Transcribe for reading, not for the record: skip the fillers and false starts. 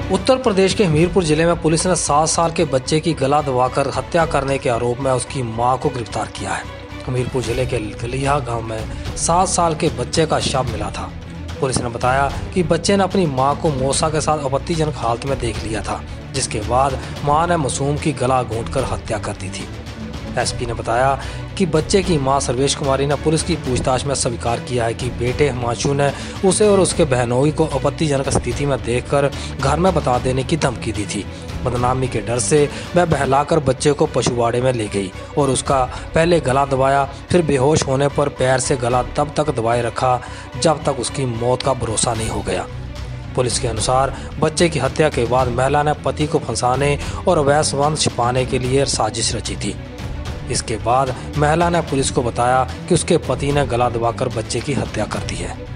उत्तर प्रदेश के हमीरपुर जिले में पुलिस ने 7 साल के बच्चे की गला दबाकर हत्या करने के आरोप में उसकी मां को गिरफ्तार किया है। हमीरपुर जिले के गलिया गांव में 7 साल के बच्चे का शव मिला था। पुलिस ने बताया कि बच्चे ने अपनी मां को मौसा के साथ आपत्तिजनक हालत में देख लिया था, जिसके बाद मां ने मासूम की गला घोंटकर हत्या कर दी थी। एसपी ने बताया कि बच्चे की मां सर्वेश कुमारी ने पुलिस की पूछताछ में स्वीकार किया है कि बेटे हिमांशु ने उसे और उसके बहनोई को आपत्तिजनक स्थिति में देखकर घर में बता देने की धमकी दी थी। बदनामी के डर से वह बहलाकर बच्चे को पशुवाड़े में ले गई और उसका पहले गला दबाया, फिर बेहोश होने पर पैर से गला तब तक दबाए रखा जब तक उसकी मौत का भरोसा नहीं हो गया। पुलिस के अनुसार बच्चे की हत्या के बाद महिला ने पति को फंसाने और अवैध संबंध छिपाने के लिए साजिश रची थी। इसके बाद महिला ने पुलिस को बताया कि उसके पति ने गला दबाकर बच्चे की हत्या कर दी है।